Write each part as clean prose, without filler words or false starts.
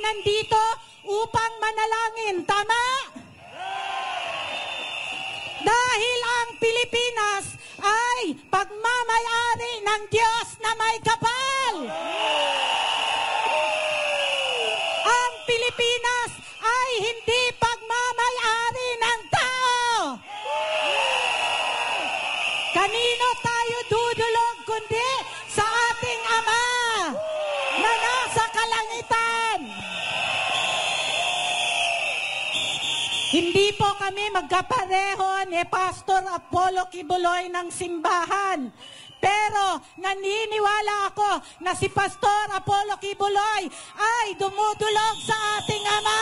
nandito upang manalangin. Tama? Dahil ang Pilipinas ay pagmamay-ari ng Diyos na may kapal. Ang Pilipinas ay hindi pagmamay-ari ng tao. Kanino tayo dudulog kundi sa ating Ama na nasa kalangitan. Hindi po kami magkapareho ni Pastor Apollo Kibuloy ng simbahan. Pero naniniwala ako na si Pastor Apollo Kibuloy ay dumudulog sa ating Ama.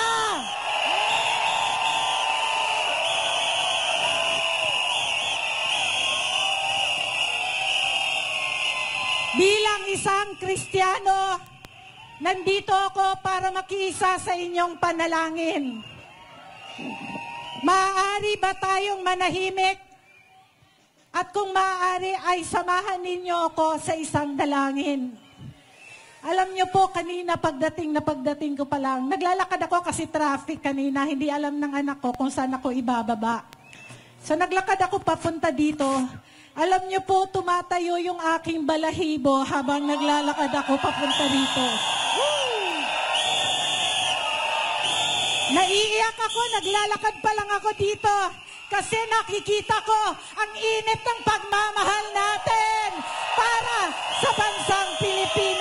Bilang isang Kristiyano, nandito ako para makiisa sa inyong panalangin. Maaari ba tayong manahimik? At kung maaari ay samahan ninyo ako sa isang dalangin. Alam niyo po, kanina pagdating ko pa lang, naglalakad ako kasi traffic kanina, hindi alam ng anak ko kung saan ako ibababa. So naglakad ako papunta dito. Alam niyo po, tumatayo yung aking balahibo habang naglalakad ako papunta dito. Naiiyak ako, naglalakad pa lang ako dito kasi nakikita ko ang init ng pagmamahal natin para sa bansang Pilipinas.